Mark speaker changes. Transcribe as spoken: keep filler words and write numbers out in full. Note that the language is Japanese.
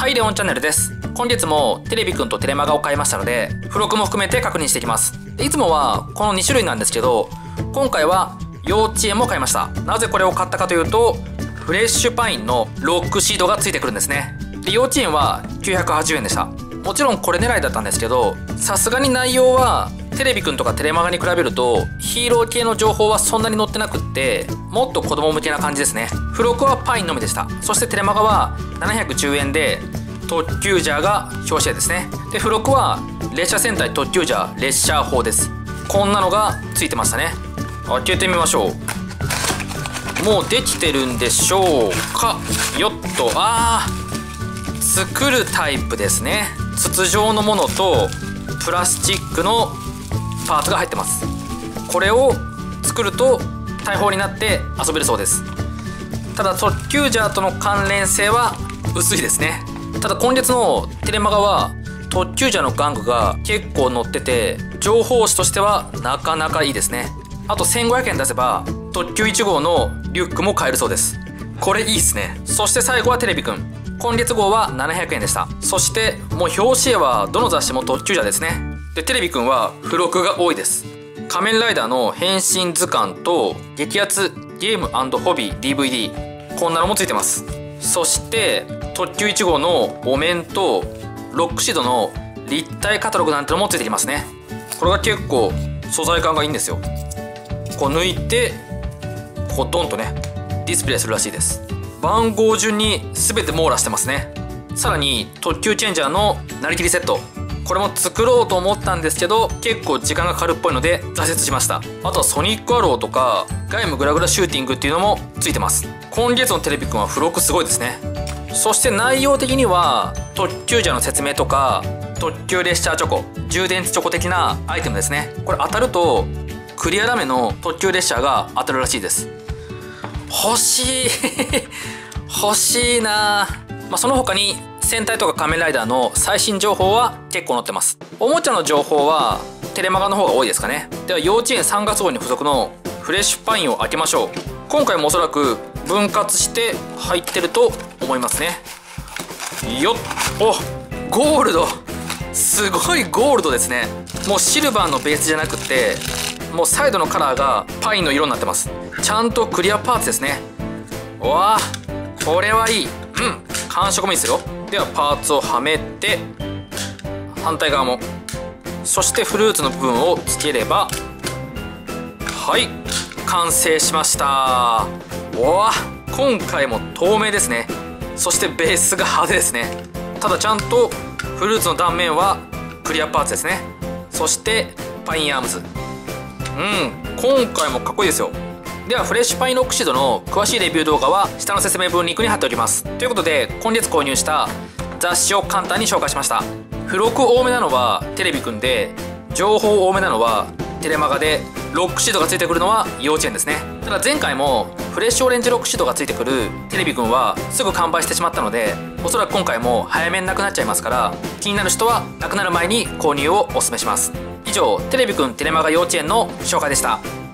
Speaker 1: はい、レオンチャンネルです。本日もテレビくんとテレマガを買いましたので、付録も含めて確認していきます。いつもはこのに種類なんですけど、今回は幼稚園も買いました。なぜこれを買ったかというと、フレッシュパインのロックシードがついてくるんですね。で、幼稚園はきゅうひゃくはちじゅうえんでした。もちろんこれ狙いだったんですけど、さすがに内容はテレビくんとかテレマガに比べるとヒーロー系の情報はそんなに載ってなくって、もっと子供向けな感じですね。付録はパインのみでした。そしてテレマガはななひゃくじゅうえんで特急ジャーが表紙絵ですね。で、付録は列車戦隊特急ジャー列車砲です。こんなのがついてましたね。開けてみましょう。もうできてるんでしょうか。よっと、あー、作るタイプですね。筒状のものとプラスチックのパーツが入ってます。これを作ると大砲になって遊べるそうです。ただ特急ジャーとの関連性は薄いですね。ただ今月のテレマガは特急ジャーの玩具が結構載ってて、情報誌としてはなかなかいいですね。あとせんごひゃくえん出せば特急いち号のリュックも買えるそうです。これいいっすね。そして最後はテレビくん。今月号はななひゃくえんでした。そしてもう表紙絵はどの雑誌も特急ジャーですね。で、テレビくんは付録が多いです。仮面ライダーの変身図鑑と激アツゲーム&ホビー ディーブイディー、 こんなのもついてます。そして特急いち号のお面とロックシードの立体カタログなんてのもついてきますね。これが結構素材感がいいんですよ。こう抜いてここドンとねディスプレイするらしいです。番号順に全て網羅してますね。さらに特急チェンジャーのなりきりセット、これも作ろうと思ったんですけど結構時間がかかるっぽいので挫折しました。あとはソニックアローとかガイムグラグラシューティングっていうのもついてます。今月のテレビくんは付録すごいですね。そして内容的には特急ジャーの説明とか特急列車チョコ、充電池チョコ的なアイテムですね。これ当たるとクリアラメの特急列車が当たるらしいです。欲しい欲しいな。まあ、その他に戦隊とか仮面ライダーの最新情報は結構載ってます。おもちゃの情報はテレマガの方が多いですかね。では幼稚園さんがつ号に付属のフレッシュパインを開けましょう。今回もおそらく分割して入ってると思いますね。よっ、お、ゴールド、すごいゴールドですね。もうシルバーのベースじゃなくて、もうサイドのカラーがパインの色になってます。ちゃんとクリアパーツですね。わあ、これはいい。うん、感触もいいですよ。ではパーツをはめて反対側も、そしてフルーツの部分をつければ、はい、完成しました。わあ、今回も透明ですね。そしてベースが派手ですね。ただちゃんとフルーツの断面はクリアパーツですね。そしてパインアームズ、うん、今回もかっこいいですよ。ではフレッシュパインロックシードの詳しいレビュー動画は下の説明文リンクに貼っておきます。ということで今月購入した雑誌を簡単に紹介しました。付録多めなのはテレビくんで、情報多めなのはテレマガで、ロックシードがついてくるのは幼稚園ですね。ただ前回もフレッシュオレンジロックシードがついてくるテレビくんはすぐ完売してしまったので、おそらく今回も早めになくなっちゃいますから、気になる人はなくなる前に購入をお勧めします。以上、テレビくんテレマガ幼稚園の紹介でした。